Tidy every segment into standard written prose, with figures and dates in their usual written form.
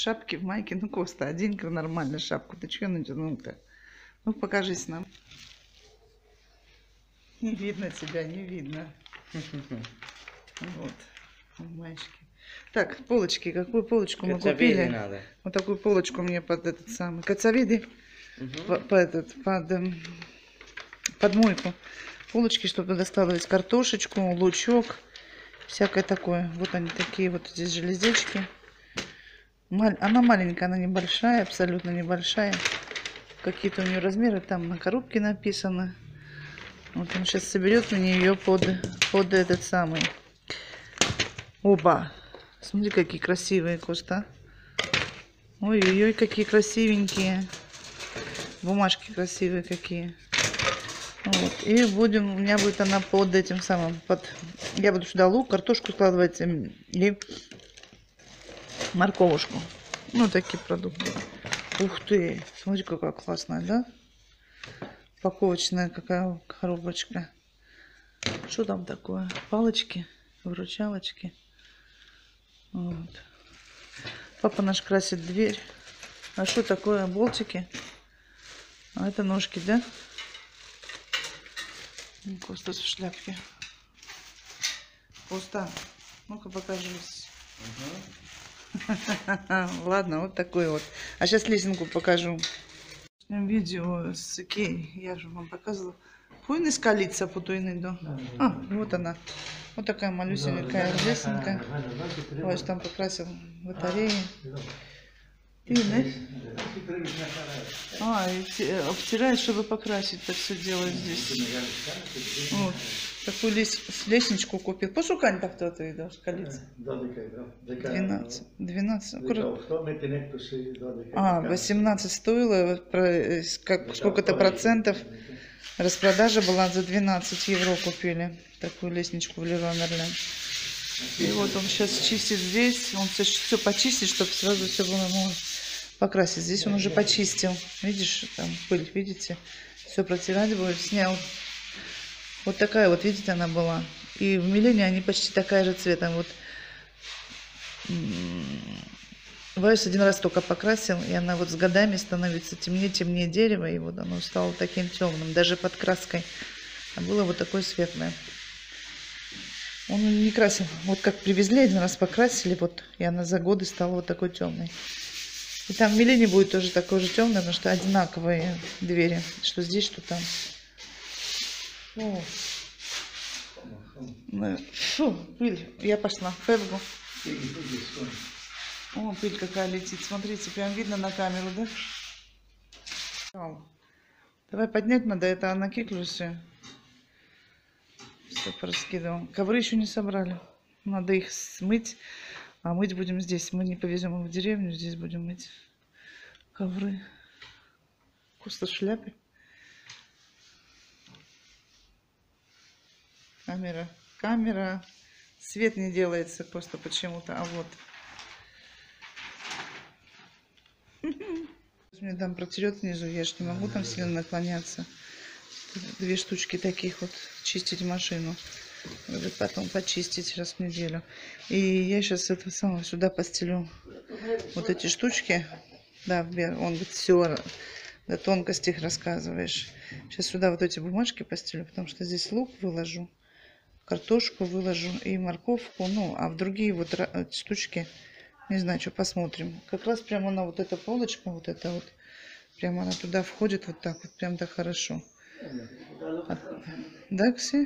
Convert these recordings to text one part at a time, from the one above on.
шапке, в майке. Ну, Коста, одень-ка нормально шапку. Ты чё натянул-то? Ну, покажись нам. Не видно тебя, не видно. Вот, в маечке. Так, полочки. Какую полочку мы купили? Надо. Вот такую полочку мне под этот самый. Коцовиды. Под мойку. Полочки, чтобы туда складывать картошечку, лучок. Всякое такое. Вот они такие вот здесь железячки. Она маленькая, она небольшая, абсолютно небольшая. Какие-то у нее размеры там на коробке написано. Вот он сейчас соберет мне ее под этот самый. Оба. Смотри, какие красивые, Коста. Ой-ой-ой, какие красивенькие. Бумажки красивые какие. Вот. И у меня будет она под этим самым. Я буду сюда лук, картошку складывать и морковушку. Ну, такие продукты. Ух ты, смотри, какая классная, да? Упаковочная какая коробочка. Что там такое? Палочки, выручалочки. Вот. Папа наш красит дверь. А что такое? Болтики? А это ножки, да? Коста в шляпке. Коста, ну-ка покажись. Ладно, вот такой вот. А сейчас лесенку покажу. Видео с Икеи, я же вам показывала. Хуйны скалиться по туйны, да. Вот она. Вот такая малюсенькая лесенка. Вот там покрасил батареи. И, да? Обтирает, чтобы покрасить, так все делает здесь. Вот. Такую лестничку купил. Пошукай так кто-то и скалиться. 12. 18 стоило. Сколько-то процентов. Распродажа была за 12 евро купили. Такую лестничку в Леруа Мерлен. И вот он сейчас чистит здесь. Он все почистит, чтобы сразу все было покрасить. Здесь он уже почистил. Видишь, там пыль, видите? Все протирать будет. Снял. Вот такая вот, видите, она была. И в Милене они почти такая же цвета. Вот. Вайс один раз только покрасил, и она вот с годами становится темнее дерево. И вот оно стало таким темным. Даже под краской. А было вот такое светлое. Он не красил. Вот как привезли, один раз покрасили, вот, и она за годы стала вот такой темной. И там в Милене будет тоже такой же темный, потому что одинаковые двери. Что здесь, что там. Фу, пыль. Я пошла. Февгу. О, пыль какая летит. Смотрите, прям видно на камеру, да? Давай поднять надо, это на киклюсе. Все пораскидывал. Ковры еще не собрали. Надо их смыть. А мыть будем здесь. Мы не повезем их в деревню. Здесь будем мыть ковры. Коста в шляпе. Камера. Свет не делается просто почему-то. А вот. Мне там протерет внизу. Я же не могу там сильно наклоняться. 2 штучки таких вот. Чистить машину. Потом почистить раз в неделю. И я сейчас это самое сюда постелю. Вот эти штучки. Да, он говорит, все до тонкости их рассказываешь. Сейчас сюда вот эти бумажки постелю, потому что здесь лук выложу. Картошку выложу и морковку, ну, а в другие вот штучки, не знаю, что посмотрим. Как раз прямо на вот эта полочка, вот эта вот, прямо она туда входит вот так вот, прям так хорошо. Да, Кси?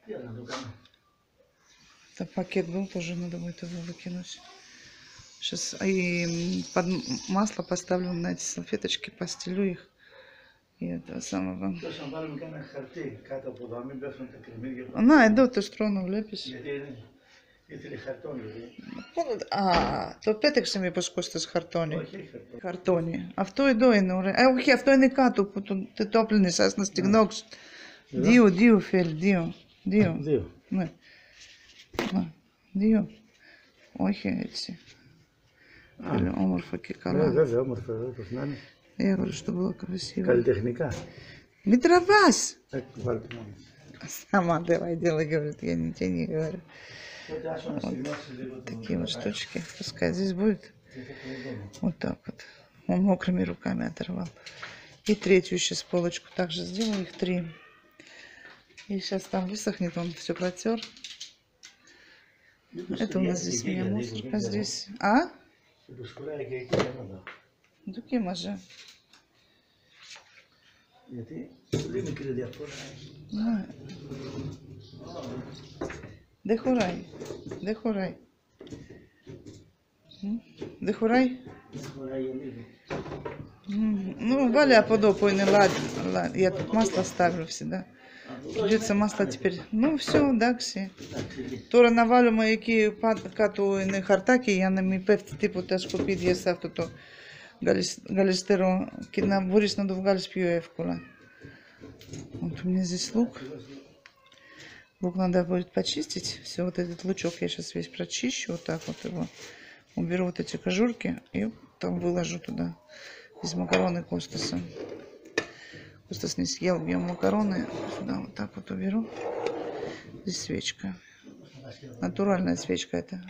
Это пакет был, тоже надо будет его выкинуть. Сейчас и под масло поставлю на эти салфеточки, постелю их. И этого самого. Εδώ το στρώνω, βλέπεις. Το πέταξε μήπως Κώστας χαρτόνι. Χαρτόνι. Αυτό εδώ είναι ωραίο. Όχι, αυτό είναι κάτω που το έπλυνε σας να στιγνώξει. Δύο φέλ, δύο. Ναι. Δύο. Όχι έτσι. Όμορφα και καλά. Βέβαια, όμορφα, όπως να είναι. Я говорю, что было красиво. Калитехника. Не травась! Βάλτε. Сама давай делай, говорит, я тебе не говорю. Вот такие вот штучки. Пускай здесь будет. Вот так вот. Он мокрыми руками оторвал. И третью сейчас полочку также сделаю, их 3. И сейчас там высохнет, он все протер. Это у нас здесь у меня мусорка здесь. А? Дуки може. Дехурай. Дехурай. Дехурай. Ну, Валя подопой не ладно. Я тут масло ставлю всегда. Придется масло теперь. Ну, все, дакси. Тора навалю маяки кату не хартаки, я на ми певти типу теж купить, я ставлю то галистеро, кидна бурис на довгалис пью евкула. Вот у меня здесь лук. Лук надо будет почистить. Все, вот этот лучок я сейчас весь прочищу, вот так вот его. Уберу вот эти кожурки и там выложу туда. Из макароны Костаса. Костас не съел, бьем макароны. Сюда вот так вот уберу. Здесь свечка. Натуральная свечка это.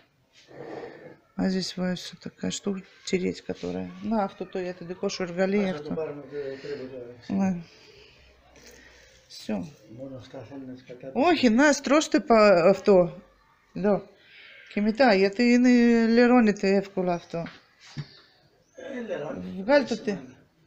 А здесь вот такая штука тереть, которая. На авто я это деко шургали. Все. Охи, нас трошки по авто. Да. Кимита, я ты не лерони ты евкула авто. В гальту ты.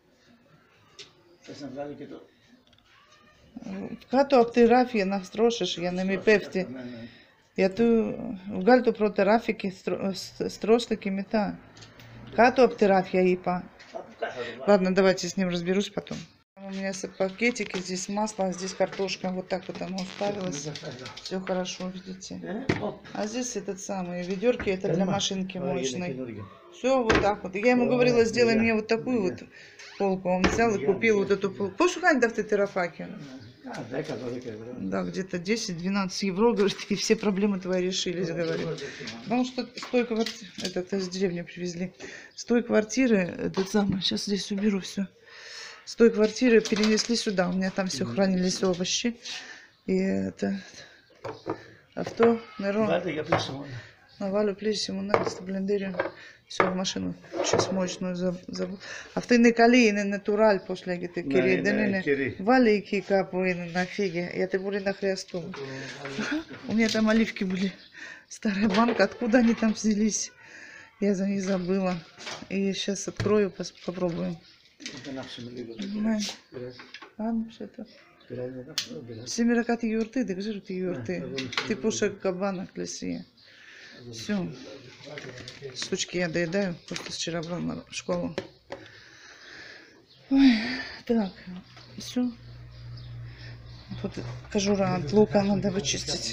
Като обтирафия настрошиш, я не ми певти. Я ту в гальту проти рафики строшли кимита. Като обтирафия ипа. Ладно, давайте с ним разберусь потом. У меня пакетики, здесь масло, а здесь картошка. Вот так вот оно уставилось. Все хорошо, видите. А здесь этот самый ведерки, это для машинки моечной. Все вот так вот. Я ему говорила, сделай мне вот такую вот полку. Он взял и купил вот эту полку. Пошукай, да, в терафаке. Да, где-то 10-12 евро, говорит, и все проблемы твои решились, говорит. Потому что с той квартиры, это из деревни привезли, с той квартиры, этот самый, сейчас здесь уберу все. С той квартиры перенесли сюда. У меня там все хранились овощи. И это авто, неро. Навалю плесему на блендере. Все в машину. Сейчас мощную забыл. Авто не кали, не натураль после где-то кири. Валики капуины на фиге. Я ты были на хресту. У меня там оливки были. Старая банка. Откуда они там взялись? Я за них забыла. И сейчас открою, попробуем. Семеракати юрты, да гжиру ты юрты. Ты пушек кабана клеси. Все. Штучки я доедаю. Просто вчера брал на школу. Ой, так, все. Тут кожура от лука надо вычистить.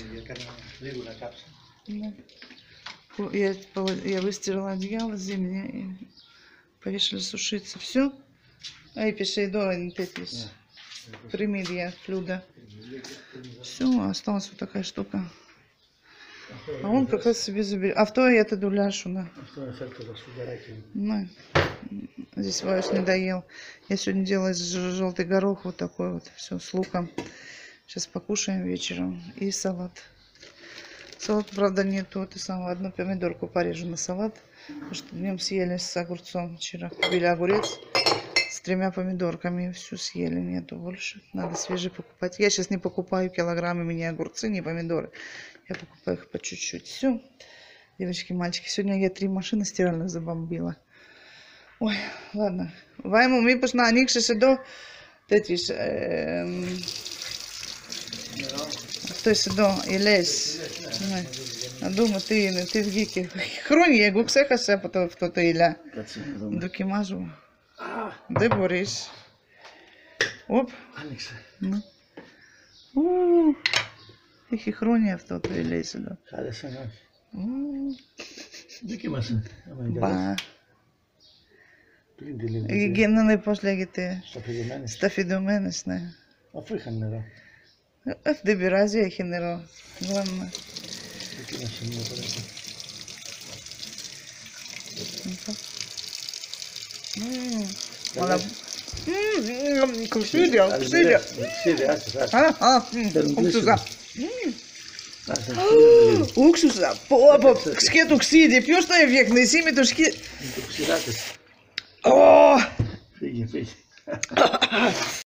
Я выстирала одеяло зимнее и повешали сушиться. Все. Ай, пиши до интетис. Примирия, флюда. Все, осталась вот такая штука. А он как раз себе заберет. Авто я это дуляшу, да. Здесь Ваюс не доел. Я сегодня делаю желтый горох вот такой вот. Все с луком. Сейчас покушаем вечером. И салат. Салат, правда, нету. Это самое, одну помидорку порежу на салат. Потому что днем съели с огурцом. Вчера купили огурец с 3 помидорками. Всю съели, нету больше. Надо свежие покупать. Я сейчас не покупаю килограммами ни огурцы, ни помидоры. Я покупаю их по чуть-чуть. Все. Девочки, мальчики. Сегодня я 3 машины стиральных забомбила. Ой, ладно. Вайму ми пошна никше се до тетиш. Той се до илес. А дома ти в гіки. Хроні, я гуксеха се в то іля. Докимажу. Де Борис? Оп. Ну. Их и хрония в то и лезет, да. Ба. И генные после гите. Стафидоменес, не. Ef de birazcık хинеро. Главное. Мала. Кусили. Уксуса, попа, скету ксиди, пьешь на эффектные сими тушки. О! Фиги.